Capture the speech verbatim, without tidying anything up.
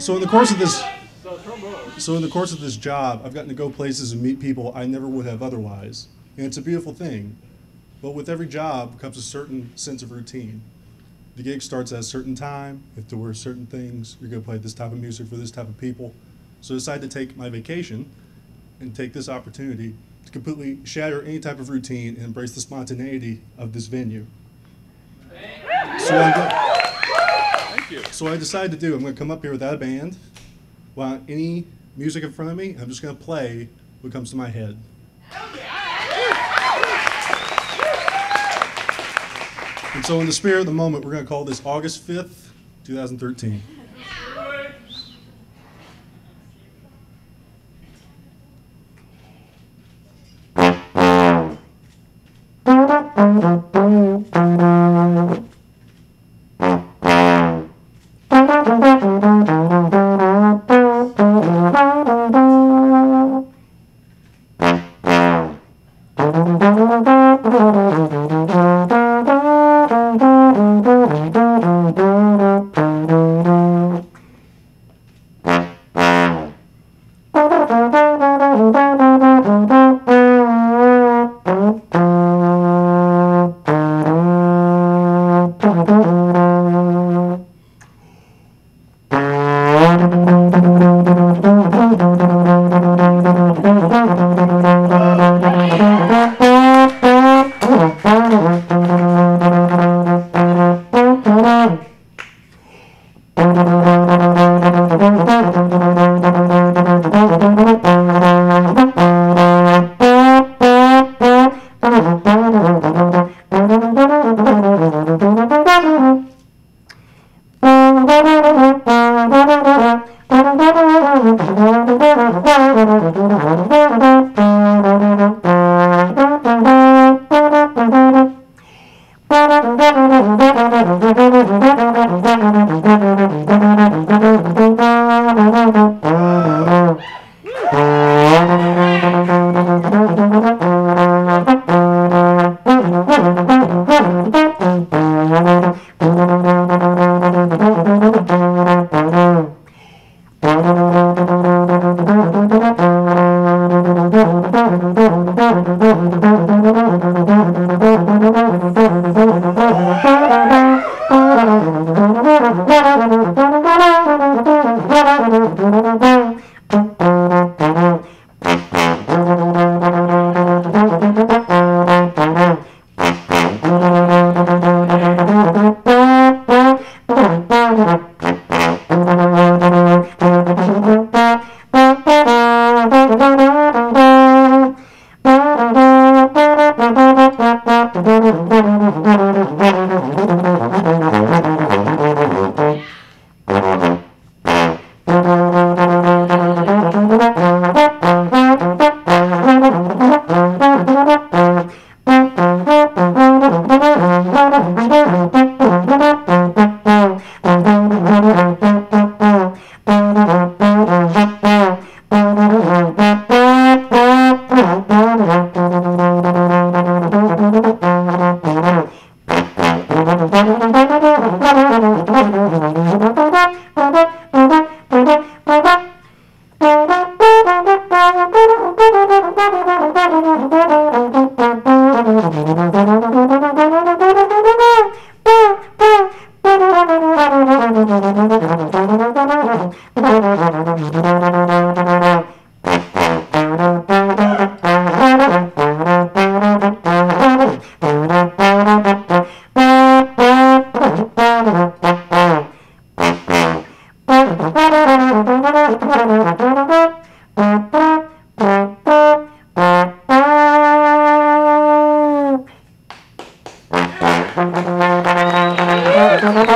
So in the course of this, so in the course of this job, I've gotten to go places and meet people I never would have otherwise, and it's a beautiful thing. But with every job comes a certain sense of routine. The gig starts at a certain time. You have to wear certain things. You're going to play this type of music for this type of people. So I decided to take my vacation and take this opportunity to completely shatter any type of routine and embrace the spontaneity of this venue. So I'm So what I decided to do, I'm going to come up here without a band. Without any music in front of me, I'm just going to play what comes to my head. And so in the spirit of the moment, we're going to call this August fifth, two thousand thirteen. Thank you.